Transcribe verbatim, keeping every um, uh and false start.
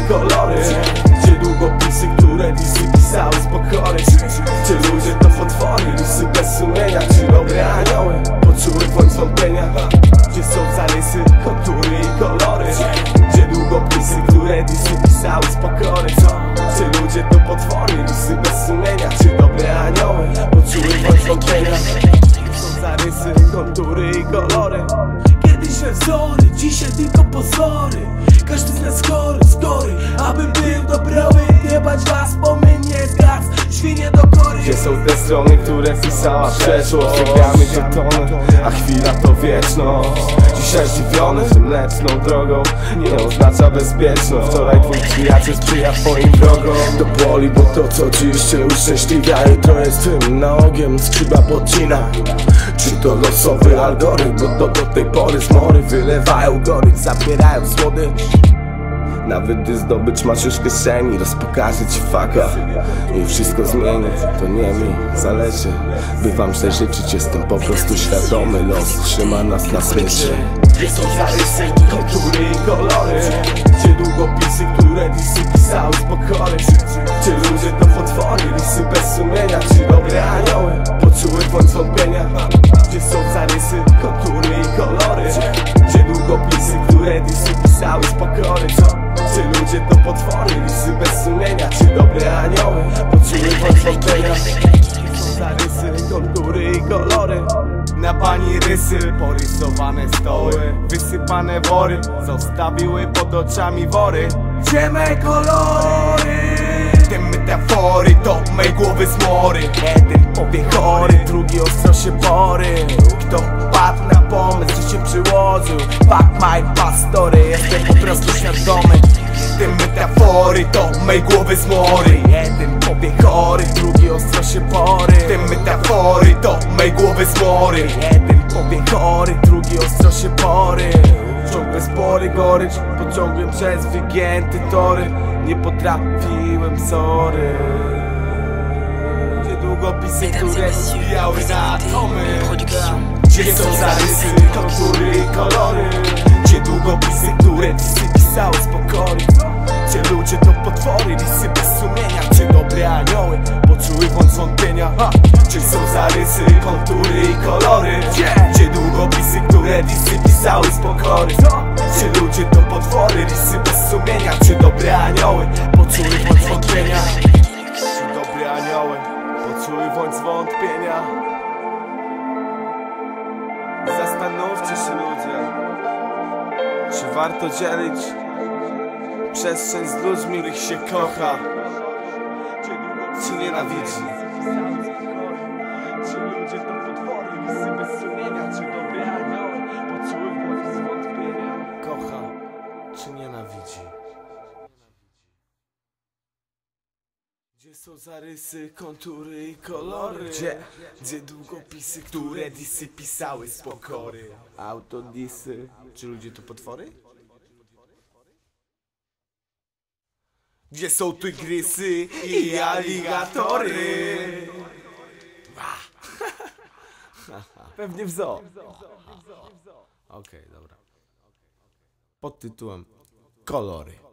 kolory, gdzie długopisy, które disy pisały z pokory. Czy ludzie to potwory, lisy bez sumienia, czy dobre anioły poczuły bądź zwątpienia? Gdzie są zarysy, kontury i kolory, gdzie długopisy, które disy pisały z pokory. Czy ludzie to potwory, lisy bez sumienia, czy dobre anioły poczuły bądź zwątpienia? Są zarysy, kontury i kolory. Kiedyś wzory, dzisiaj tylko pozory. Każdy z nas chory, skory, abym był dobroły. Nie bać was, bo my nie zgadz, świnie do kory. Gdzie są te strony, które pisała przeszłość? Gramy żetony, a chwila to wieczność. Dzisiaj zdziwiony, że mleczną drogą nie oznacza bezpieczną. Wczoraj twój przyjaciel sprzyja twoim wrogom. To boli, bo to co dziś cię uszczęśliwia, jutro jest tym nogiem skrzydła podcina. Czy to losowy algorytm, bo to do tej pory zmory wylewają gorycz, zabierają słodycz. Nawet gdy zdobycz masz już w kieszeni, rozpokaże ci faka i wszystko zmieni. To nie mi zależy, by wam źle życzyć. Jestem po prostu świadomy, los trzyma nas na smyczy. Gdzie są zarysy, kontury i kolory, gdzie długopisy, które disy pisały z pokory. Czy ludzie to potwory, lisy bez sumienia, czy dobre anioły poczuły bądź zwątpienia? Gdzie są zarysy, kontury i kolory, gdzie długopisy, które disy pisały z pokory. Czy ludzie to potwory, lisy bez sumienia, czy dobre anioły poczuły bądź zwątpienia? Są zarysy, kontury i kolory. na pani rysy, porysowane stoły, wysypane wory, zostawiły pod oczami wory. Gdzie me kolory? Te metafory to mej głowy zmory. Jeden powie chory, drugi ostro się pory. Kto padł na pomysł, że się przyłożył? Fuck my pastory, jestem po prostu świadomy. Te metafory to mej głowy zmory. Jeden powie chory, drugi ostro się pory. Te metafory to mej głowy zmory. Jeden powie chory, drugi ostro się pory. Ciągle spory, gorycz, pociągłem przez wygięte tory. Nie potrafiłem, sorry. Gdzie długopisy, które rozbijały na atomy. Gdzie są zarysy, kontury i kolory, gdzie długopisy, które disy pisały z pokory. Gdzie ludzie to potwory, lisy bez sumienia, czy dobre anioły poczuły bądź zwątpienia? Ha! Gdzie są zarysy, kontury i kolory, gdzie długopisy, które disy pisały z pokory. Gdzie ludzie to potwory, lisy bez sumienia, czy dobre anioły poczuły bądź zwątpienia? Czy dobre anioły poczuły bądź zwątpienia? Zastanówcie się, ludzie, czy warto dzielić przestrzeń z ludźmi, których się kocha, czy nienawidzi? Czy ludzie to potwory, lisy bez sumienia, czy dobre anioły poczuły bądź zwątpienia? Kocha, czy nienawidzi? Gdzie są zarysy, kontury i kolory? Gdzie, gdzie długopisy, które disy pisały z pokory? Autodisy, czy ludzie to potwory? Gdzie są tygrysy i aligatory? Pewnie w zoo. Okej, okay, dobra. Pod tytułem Kolory.